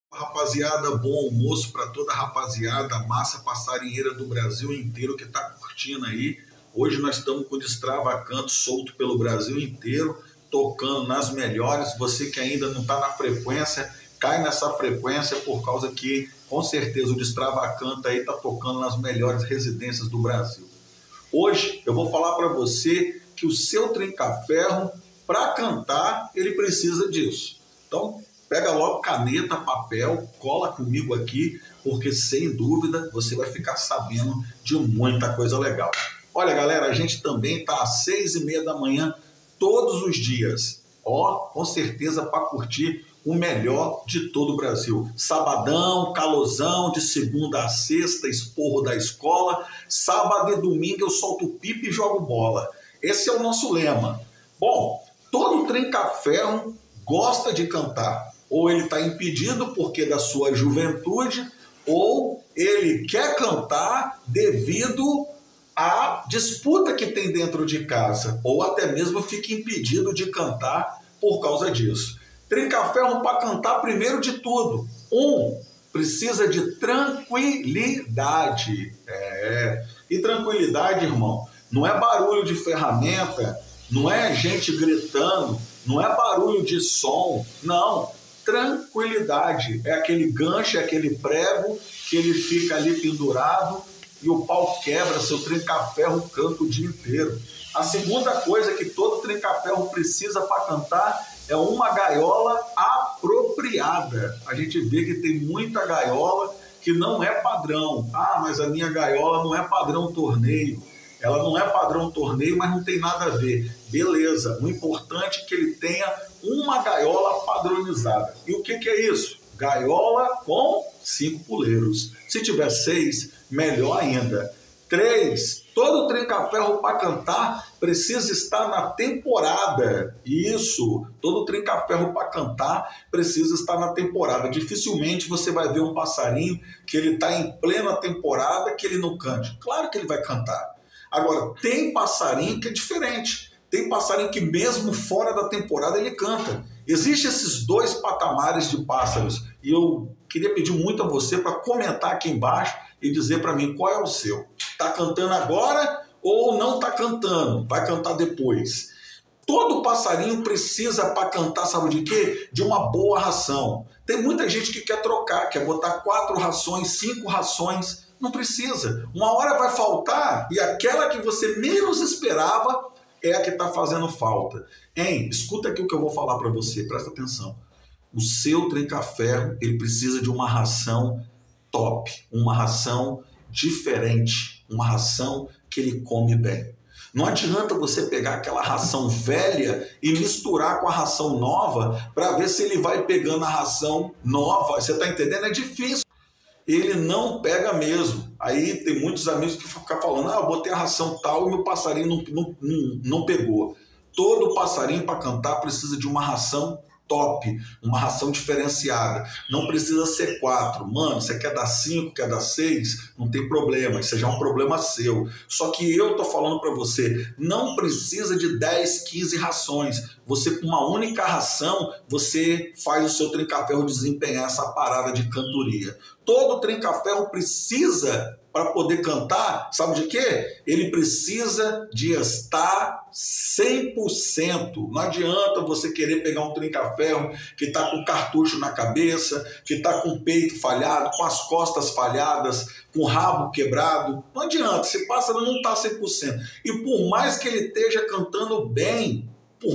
Rapaziada, bom almoço para toda a rapaziada, massa passarinheira do Brasil inteiro que está curtindo aí. Hoje nós estamos com o Destravacanto solto pelo Brasil inteiro, tocando nas melhores. Você que ainda não está na frequência, cai nessa frequência por causa que, com certeza, o Destravacanto aí está tocando nas melhores residências do Brasil. Hoje eu vou falar para você que o seu trinca-ferro, para cantar, ele precisa disso. Então, pega logo caneta, papel, cola comigo aqui, porque sem dúvida você vai ficar sabendo de muita coisa legal. Olha, galera, a gente também está às 6h30 da manhã todos os dias. Com certeza para curtir o melhor de todo o Brasil. Sabadão, calosão, de segunda a sexta, esporro da escola. Sábado e domingo eu solto pipa e jogo bola. Esse é o nosso lema. Bom, todo trinca-ferro gosta de cantar. Ou ele está impedido porque da sua juventude, ou ele quer cantar devido à disputa que tem dentro de casa, ou até mesmo fica impedido de cantar por causa disso. Trinca-ferro para cantar, primeiro de tudo, precisa de tranquilidade. E tranquilidade, irmão, não é barulho de ferramenta, não é gente gritando, não é barulho de som, não. Tranquilidade, é aquele gancho, é aquele prego que ele fica ali pendurado e o pau quebra, seu trinca-ferro canta o dia inteiro. A segunda coisa que todo trinca-ferro precisa para cantar é uma gaiola apropriada. A gente vê que tem muita gaiola que não é padrão. Mas a minha gaiola não é padrão torneio. Ela não é padrão torneio, mas não tem nada a ver. Beleza, o importante é que ele tenha uma gaiola padronizada. E o que é isso? Gaiola com 5 puleiros. Se tiver 6, melhor ainda. 3, todo trinca-ferro para cantar precisa estar na temporada. Isso, todo trinca-ferro para cantar precisa estar na temporada. Dificilmente você vai ver um passarinho que ele está em plena temporada que ele não cante. Claro que ele vai cantar. Agora, tem passarinho que é diferente. Tem passarinho que mesmo fora da temporada ele canta. Existem esses dois patamares de pássaros. E eu queria pedir muito a você para comentar aqui embaixo e dizer para mim qual é o seu. Está cantando agora ou não está cantando? Vai cantar depois. Todo passarinho precisa para cantar, sabe de quê? De uma boa ração. Tem muita gente que quer trocar, quer botar 4 rações, 5 rações. Não precisa. Uma hora vai faltar e aquela que você menos esperava é a que está fazendo falta. Escuta aqui o que eu vou falar para você, presta atenção. O seu trinca-ferro, ele precisa de uma ração top, uma ração diferente, uma ração que ele come bem. Não adianta você pegar aquela ração velha e misturar com a ração nova para ver se ele vai pegando a ração nova. Você está entendendo? É difícil. Ele não pega mesmo. Aí tem muitos amigos que ficam falando, eu botei a ração tal e meu passarinho não pegou. Todo passarinho para cantar precisa de uma ração top, uma ração diferenciada. Não precisa ser 4. Mano, você quer dar 5, quer dar 6, não tem problema, isso já é um problema seu. Só que eu tô falando para você, não precisa de 10, 15 rações. Você com uma única ração, você faz o seu trinca-ferro desempenhar essa parada de cantoria. Todo trinca-ferro precisa, para poder cantar, sabe de quê? Ele precisa de estar 100%. Não adianta você querer pegar um trinca-ferro que está com cartucho na cabeça, que está com o peito falhado, com as costas falhadas, com o rabo quebrado. Não adianta, esse pássaro não está 100%. E por mais que ele esteja cantando bem,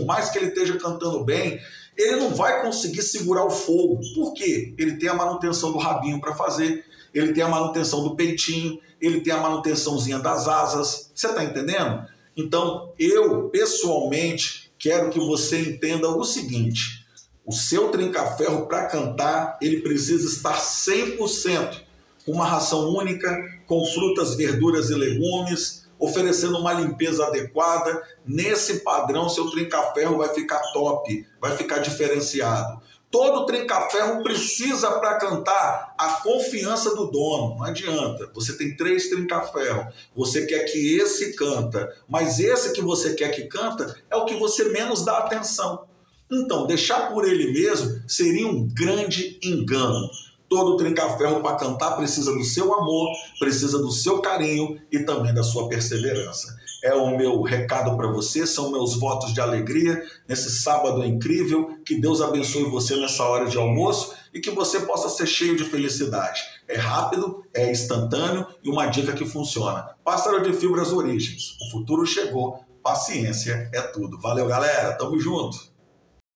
ele não vai conseguir segurar o fogo. Por quê? Ele tem a manutenção do rabinho para fazer, ele tem a manutenção do peitinho, ele tem a manutençãozinha das asas. Você está entendendo? Então, eu, pessoalmente, quero que você entenda o seguinte. O seu trinca-ferro, para cantar, ele precisa estar 100%. Com uma ração única, com frutas, verduras e legumes, oferecendo uma limpeza adequada. Nesse padrão, seu trinca-ferro vai ficar top, vai ficar diferenciado. Todo trinca-ferro precisa, para cantar, a confiança do dono. Não adianta. Você tem 3 trinca-ferro. Você quer que esse canta, mas esse que você quer que canta é o que você menos dá atenção. Então, deixar por ele mesmo seria um grande engano. Todo trinca-ferro para cantar precisa do seu amor, precisa do seu carinho e também da sua perseverança. É o meu recado para você, são meus votos de alegria nesse sábado incrível. Que Deus abençoe você nessa hora de almoço e que você possa ser cheio de felicidade. É rápido, é instantâneo e uma dica que funciona. Pássaro de Fibras Origens. O futuro chegou, paciência é tudo. Valeu, galera, tamo junto!